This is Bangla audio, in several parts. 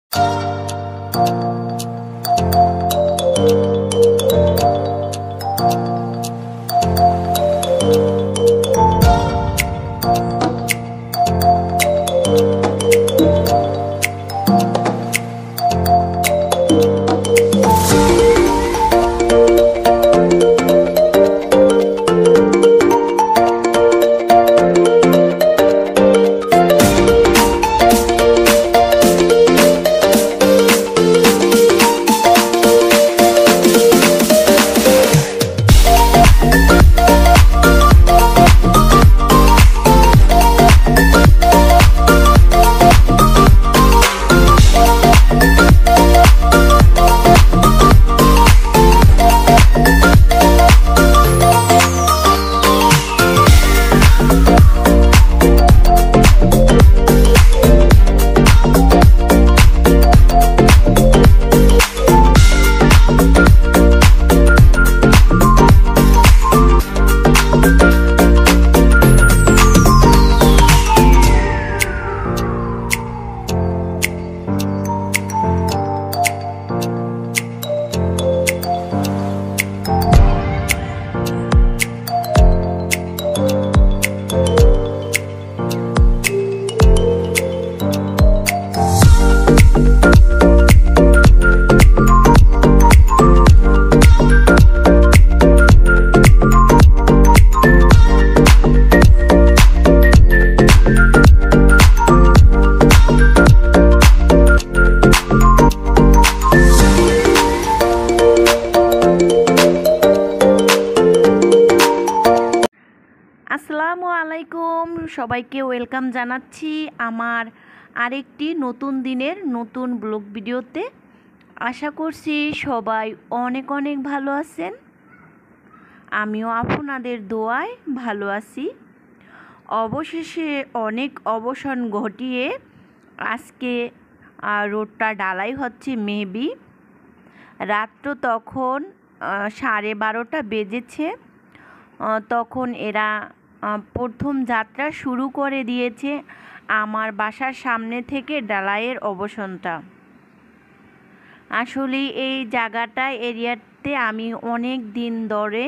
আসসালামু আলাইকুম, সবাইকে ওয়েলকাম জানাচ্ছি আমার আরেকটি নতুন দিনের নতুন ব্লগ ভিডিওতে। আশা করছি সবাই অনেক অনেক ভালো আছেন। আমিও আপনাদের দোয়ায় ভালো আছি। অবশেষে অনেক অবসান ঘটিয়ে আজকে রোডটা ডালাই হচ্ছে। মেবি রাত্র তখন 12:30 বেজেছে। তখন এরা প্রথম যাত্রা শুরু করে দিয়েছে আমার বাসার সামনে থেকে ডালাইয়ের অবসানটা। আসলে এই জায়গাটায় এরিয়াতে আমি অনেক দিন ধরে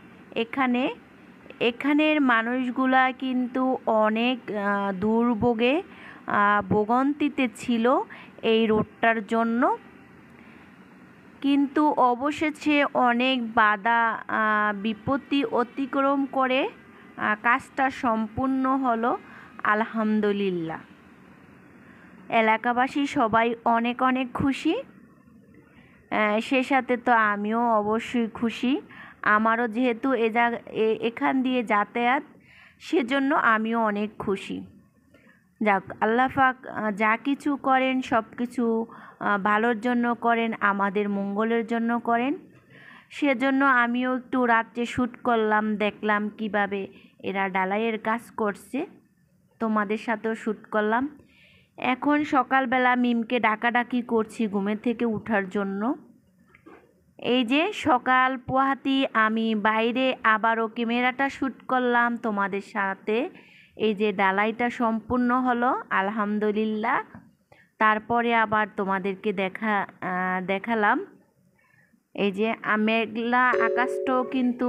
এখানের মানুষগুলা কিন্তু অনেক দুর্ভোগে ভোগান্তিতে ছিল এই রোডটার জন্য। কিন্তু অবশেষে অনেক বাধা বিপত্তি অতিক্রম করে কাজটা সম্পূর্ণ হলো, আলহামদুলিল্লাহ। এলাকাবাসী সবাই অনেক অনেক খুশি, সে সাথে তো আমিও অবশ্যই খুশি। আমারও যেহেতু এখান দিয়ে যাতায়াত, সেজন্য আমিও অনেক খুশি। যাক, আল্লাহ পাক যা কিছু করেন সব কিছু ভালোর জন্য করেন, আমাদের মঙ্গলের জন্য করেন। সেজন্য আমিও একটু রাত্রে শ্যুট করলাম, দেখলাম কিভাবে এরা ডালাইয়ের কাজ করছে, তোমাদের সাথেও শ্যুট করলাম। এখন সকালবেলা মিমকে ডাকাডাকি করছি ঘুমের থেকে ওঠার জন্য। এই যে সকাল পোহাতি আমি বাইরে আবারও ক্যামেরাটা শ্যুট করলাম তোমাদের সাথে। এই যে ডালাইটা সম্পূর্ণ হলো, আলহামদুলিল্লাহ। তারপরে আবার তোমাদেরকে দেখালাম। এই যে মেঘলা আকাশটাও কিন্তু।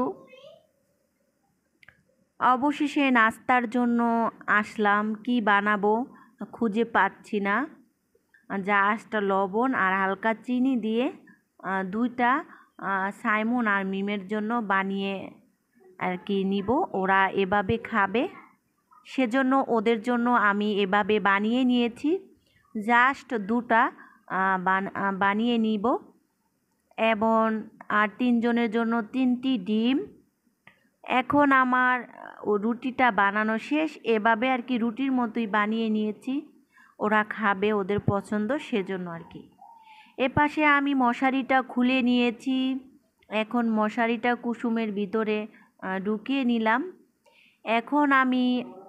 অবশেষে নাস্তার জন্য আসলাম, কি বানাবো খুঁজে পাচ্ছি না। জাস্ট লবণ আর হালকা চিনি দিয়ে দুইটা সাইমন আর মিমের জন্য বানিয়ে আর কি নিব, ওরা এভাবে খাবে। সেজন্য ওদের জন্য আমি এভাবে বানিয়ে নিয়েছি। জাস্ট দুটা বানিয়ে নিব, এবং আর তিনজনের জন্য 3টি ডিম। এখন আমার রুটিটা বানানো শেষ, এভাবে আর কি রুটির মতোই বানিয়ে নিয়েছি। ওরা খাবে, ওদের পছন্দ, সেজন্য আর কি। এপাশে আমি মশারিটা খুলে নিয়েছি। এখন মশারিটা কুসুমের ভিতরে ঢুকিয়ে নিলাম। এখন আমি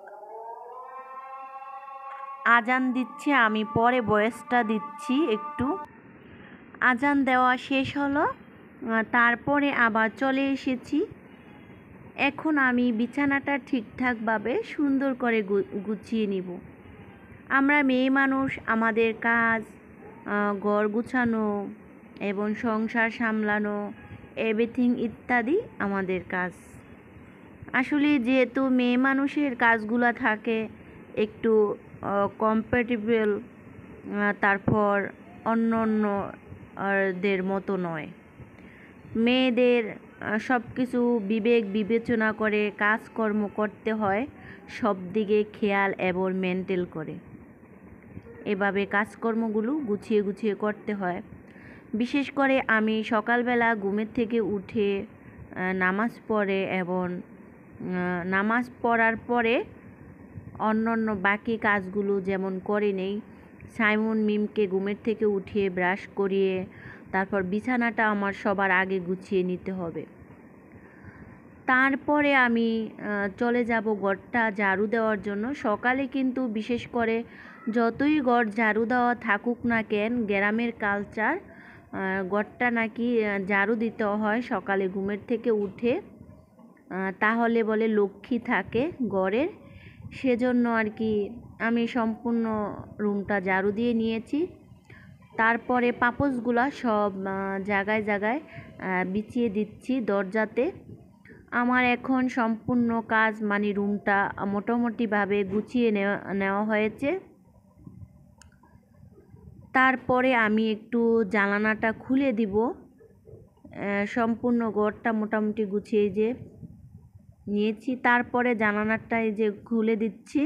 আজান দিচ্ছি, আমি পরে ভয়েসটা দিচ্ছি একটু। আজান দেওয়া শেষ হলো, তারপরে আবার চলে এসেছি। এখন আমি বিছানাটা ঠিকঠাকভাবে সুন্দর করে গুছিয়ে নিব। আমরা মেয়ে মানুষ, আমাদের কাজ ঘর গুছানো এবং সংসার সামলানো এভরিথিং ইত্যাদি আমাদের কাজ। আসলে যেহেতু মেয়ে মানুষের কাজগুলো থাকে একটু কম্প্যাটেবল, তারপর অন্য অন্য দের মতো নয়। মেয়েদের সব কিছু বিবেক বিবেচনা করে কাজকর্ম করতে হয়, সব দিকে খেয়াল এবং মেনটেন করে এভাবে কাজকর্মগুলো গুছিয়ে গুছিয়ে করতে হয়। বিশেষ করে আমি সকালবেলা ঘুমের থেকে উঠে নামাজ পড়ে এবং নামাজ পড়ার পরে অন্য অন্য বাকি কাজগুলো যেমন করে নেই। সাইমন মিমকে ঘুমের থেকে উঠিয়ে ব্রাশ করিয়ে তারপর বিছানাটা আমার সবার আগে গুছিয়ে নিতে হবে। তারপরে আমি চলে যাব ঘরটা ঝাড়ু দেওয়ার জন্য। সকালে কিন্তু বিশেষ করে যতই ঘর ঝাড়ু দেওয়া থাকুক না কেন, গ্রামের কালচার ঘরটা নাকি ঝাড়ু দিতে হয় সকালে ঘুমের থেকে উঠে, তাহলে বলে লক্ষ্মী থাকে ঘরের। সেজন্য আর কি আমি সম্পূর্ণ রুমটা ঝাড়ু দিয়ে নিয়েছি। তারপরে পাপোশগুলা সব জায়গায় জায়গায় বিছিয়ে দিচ্ছি দরজাতে। আমার এখন সম্পূর্ণ কাজ মানে রুমটা মোটামুটিভাবে গুছিয়ে নেওয়া হয়েছে। তারপরে আমি একটু জানালাটা খুলে দিব। সম্পূর্ণ ঘরটা মোটামুটি গুছিয়ে যে নিয়েছি, তারপরে জানালাটা এই যে খুলে দিচ্ছি।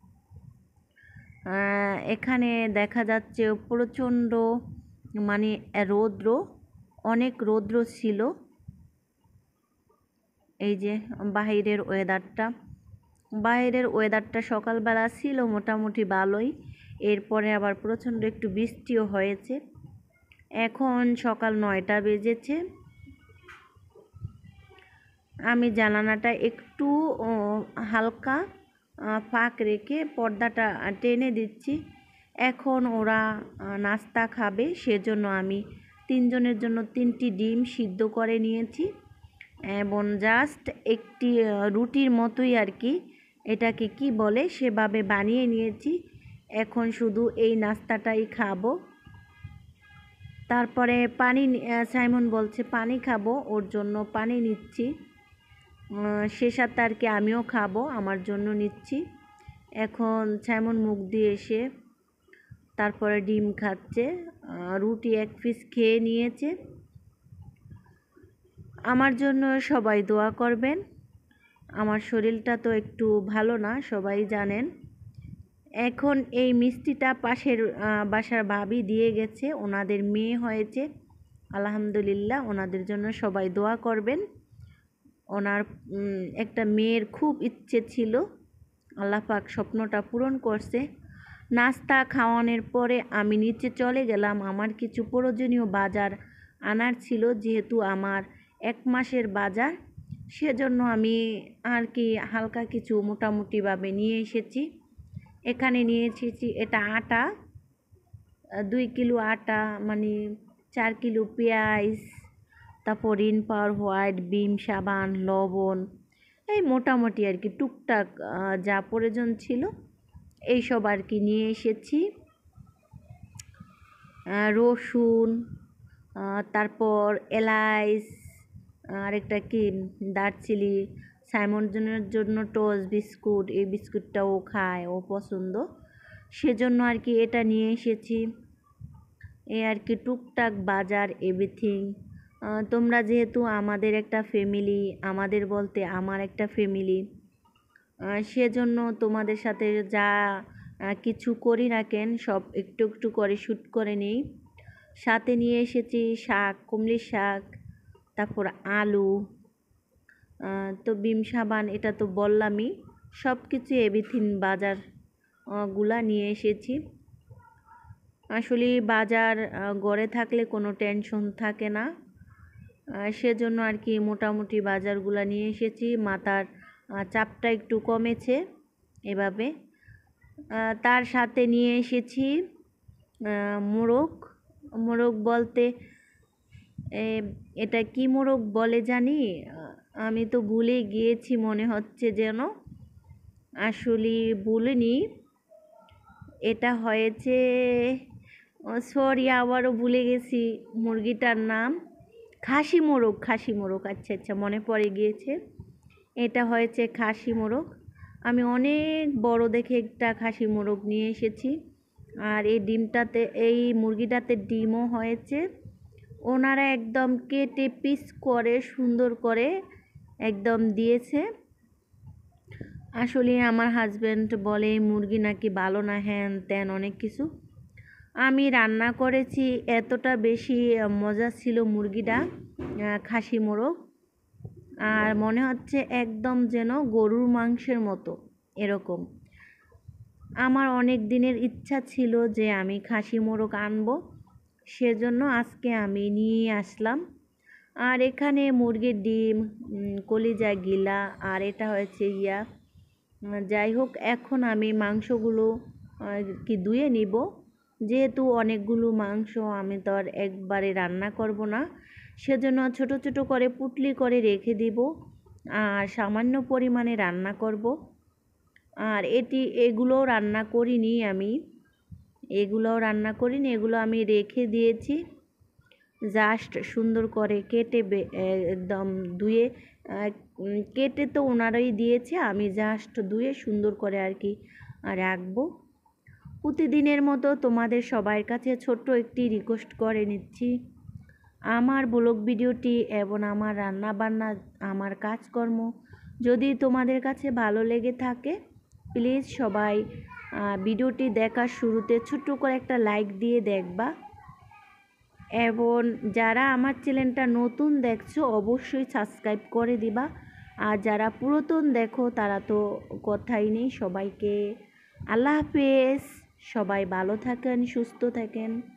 এখানে দেখা যাচ্ছে প্রচণ্ড মানে রৌদ্র, অনেক রৌদ্র ছিল। এই যে বাইরের ওয়েদারটা সকালবেলা ছিল মোটামুটি ভালোই, এরপরে আবার প্রচণ্ড একটু বৃষ্টিও হয়েছে। এখন সকাল 9টা বেজেছে। আমি জানালাটা একটু হালকা ফাঁক রেখে পর্দাটা টেনে দিচ্ছি। এখন ওরা নাস্তা খাবে, সেজন্য আমি 3 জনের জন্য 3টি ডিম সিদ্ধ করে নিয়েছি এবং জাস্ট একটি রুটির মতোই আর কি, এটাকে কি বলে সেভাবে বানিয়ে নিয়েছি। এখন শুধু এই নাস্তাটাই খাবো। তারপরে পানি, সাইমন বলছে পানি খাবো, ওর জন্য পানি নিচ্ছি। সে সাথে আর কি আমিও খাবো, আমার জন্য নিচ্ছি। এখন সাইমন মুখ দিয়ে এসে তারপরে ডিম খাচ্ছে, রুটি 1 পিস খেয়ে নিয়েছে। আমার জন্য সবাই দোয়া করবেন। আমার শরীরটা তো একটু ভালো না, সবাই জানেন। এখন এই মিষ্টিটা পাশের বাসার ভাবি দিয়ে গেছে, ওনাদের মেয়ে হয়েছে আলহামদুলিল্লাহ। ওনাদের জন্য সবাই দোয়া করবেন। ওনার একটা মেয়ের খুব ইচ্ছে ছিল, আল্লাহ পাক স্বপ্নটা পূরণ করছে। নাস্তা খাওয়ানোর পরে আমি নিচে চলে গেলাম, আমার কিছু প্রয়োজনীয় বাজার আনার ছিল, যেহেতু আমার 1 মাসের বাজার, সেজন্য আমি আর কি হালকা কিছু মোটামুটিভাবে নিয়ে এসেছি। এখানে নিয়ে এসেছি এটা আটা, 2 কিলো আটা মানে 4 কিলো পেঁয়াজ, তারপর রিনপাওয়ার হোয়াইট, বিম সাবান, লবণ, এই মোটামুটি আর কি টুকটাক যা প্রয়োজন ছিল এইসব আর কি নিয়ে এসেছি। রসুন, তারপর এলাচ, আরেকটা কি দারচিনি, সাইমনের জন্য টোস্ট বিস্কুট, এই বিস্কুটটাও খায়, ও পছন্দ, সেজন্য আর কি এটা নিয়ে এসেছি। এই আর কি টুকটাক বাজার এভরিথিং। তোমরা যেহেতু আমাদের একটা ফ্যামিলি, আমাদের বলতে আমার একটা ফ্যামিলি, সেজন্য তোমাদের সাথে যা কিছু করি না কেন সব একটু একটু করে শ্যুট করে নিই। সাথে নিয়ে এসেছি শাক, কুমড়ির শাক, তারপর আলু, তো বিম সাবান, এটা তো বললামই। সব কিছু এভরিথিং বাজার গুলা নিয়ে এসেছি। আসলে বাজার ঘরে থাকলে কোনো টেনশন থাকে না, সেজন্য আর কি মোটামুটি বাজারগুলো নিয়ে এসেছি। মাথার চাপটা একটু কমেছে এভাবে। তার সাথে নিয়ে এসেছি মোরগ বলতে এটা কি মোরগ বলে জানি, আমি তো ভুলে গিয়েছি, মনে হচ্ছে যেন, আসলে ভুলিনি। এটা হয়েছে সরি, আবারও ভুলে গেছি মুরগিটার নাম। খাসি মোরগ, খাসি মোরগ, আচ্ছা আচ্ছা মনে পড়ে গিয়েছে। এটা হয়েছে খাসি মোরগ। আমি অনেক বড় দেখে একটা খাসি মোরগ নিয়ে এসেছি। আর এই মুরগিটাতে ডিমও হয়েছে। ওনারা একদম কেটে পিস করে সুন্দর করে একদম দিয়েছে। আসলে আমার হাজব্যান্ড বলে মুরগি নাকি ভালো না, হ্যান ত্যান অনেক কিছু। আমি রান্না করেছি, এতটা বেশি মজা ছিল মুরগিটা, খাসি মোরগ। আর মনে হচ্ছে একদম যেন গরুর মাংসের মতো এরকম। আমার অনেক দিনের ইচ্ছা ছিল যে আমি খাসি মোরগ আনবো, সেজন্য আজকে আমি নিয়ে আসলাম। আর এখানে মুরগির ডিম, কলিজা গিলা, আর এটা হয়েছে যাই হোক, এখন আমি মাংসগুলো কি ধুয়ে নিব। যেহেতু অনেকগুলো মাংস আমি তো আর একবারে রান্না করব না, সেজন্য ছোট ছোট করে পুটলি করে রেখে দিব আর সামান্য পরিমাণে রান্না করব। আর এগুলোও রান্না করিনি আমি, এগুলো আমি রেখে দিয়েছি। জাস্ট সুন্দর করে কেটে একদম ধুয়ে, কেটে তো ওনারাই দিয়েছে, আমি জাস্ট ধুয়ে সুন্দর করে আর কি রাখবো। প্রতিদিনের মতো তোমাদের সবার কাছে ছোট্ট একটি রিকোয়েস্ট করে নিচ্ছি, আমার ব্লগ ভিডিওটি এবং আমার রান্না বান্না, আমার কাজকর্ম যদি তোমাদের কাছে ভালো লেগে থাকে, প্লিজ সবাই ভিডিওটি দেখার শুরুতে ছোট্ট করে একটা লাইক দিয়ে দেখবা। এবং যারা আমার চ্যানেলটা নতুন দেখছো অবশ্যই সাবস্ক্রাইব করে দিবা। আর যারা পুরাতন দেখো তারা তো কথাই নেই। সবাইকে আল্লাহ হাফেজ, সবাই ভালো থাকেন, সুস্থ থাকেন।